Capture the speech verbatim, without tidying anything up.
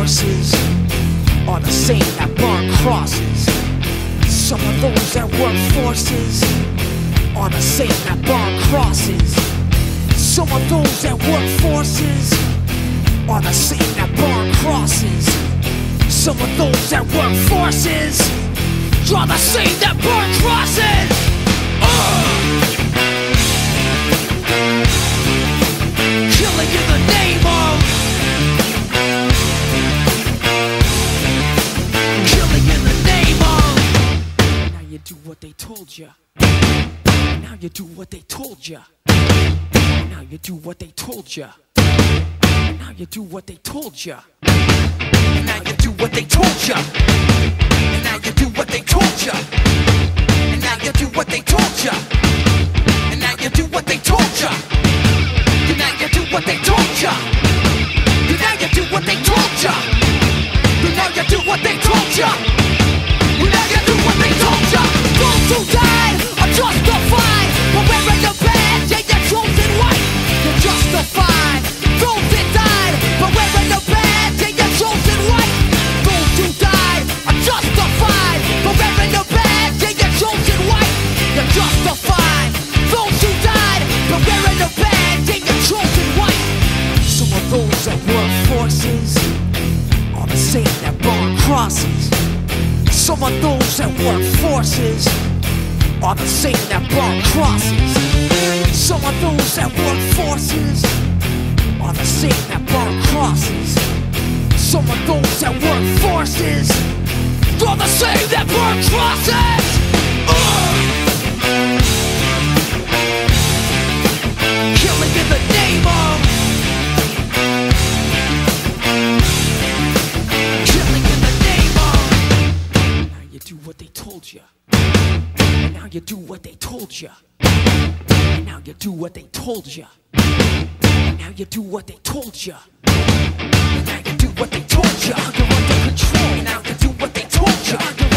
forces are the same that burn crosses. Some of those that work forces are the same that burn crosses. Some of those that work forces are the same that burn crosses. Some of those that work forces are the same that burn crosses. Uh! Killing in the name of, killing in the name of. Now you do what they told ya. Now you do what they told ya. Now you do what they told ya. Now you do what they told ya. Now you do what they told ya. And now you do what they told ya. And now you do what they told ya. And now you do what they told ya. And now you do what they told ya. And now you do what they told ya. And now you do what they told ya. And now you do what they told ya. Those who died are justified for wearing the badge and you're chosen white. You're justified. Those that died for wearing the badge and you're chosen white. Those who died are justified for wearing the badge and you're chosen white. You're justified. Those who died for wearing the badge and you're chosen white. Some of those that work forces are the same that burn crosses. Some of those that work forces are the same that burn crosses. Some of those that work forces are the same that burn crosses. Some of those that work forces are the same that burn crosses. Uh! Killing in the name of, killing in the name of. Now you do what they told you. Now you do what they told you. Now you do what they told you. Now you do what they told you. Now you do what they told you. You're under control. Now you do what they told you.